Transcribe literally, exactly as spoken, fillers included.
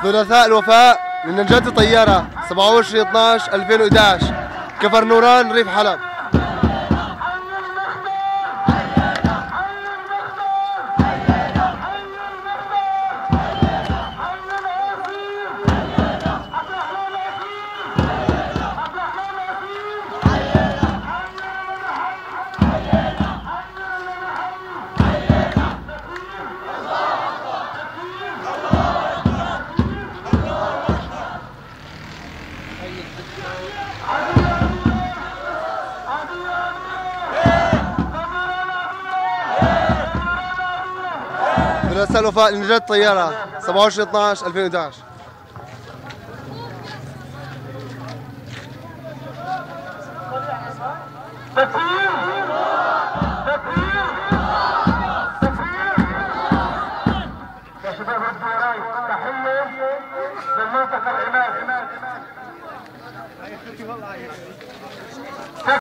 ثلاثاء الوفاء لنجاة طيارة سبعة وعشرين اثناشر ألفين وإحدى عشر كفر نوران ريف حلب. ثلاثاء الوفاء لنجاة طيارة سبعة وعشرين اثناشر ألفين وإحدى عشر. تكبير تكبير تكبير يا شباب ردوا وراي تحية للمنطقة العماد.